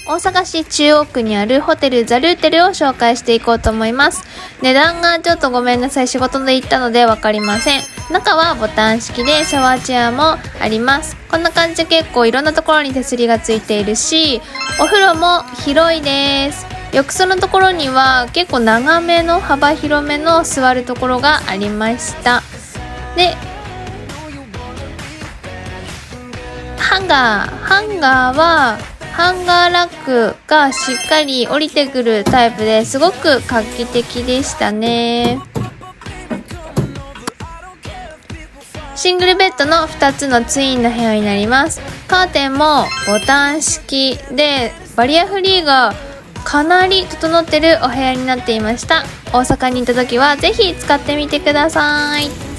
大阪市中央区にあるホテルザルーテルを紹介していこうと思います。値段がちょっとごめんなさい、仕事で行ったのでわかりません。中はボタン式でシャワーチェアもあります。こんな感じで結構いろんなところに手すりがついているし、お風呂も広いです。浴槽のところには結構長めの幅広めの座るところがありました。で、ハンガーはハンガーラックがしっかり降りてくるタイプですごく画期的でしたね。シングルベッドの2つのツインの部屋になります。カーテンもボタン式でバリアフリーがかなり整ってるお部屋になっていました。大阪に行った時はぜひ使ってみてください。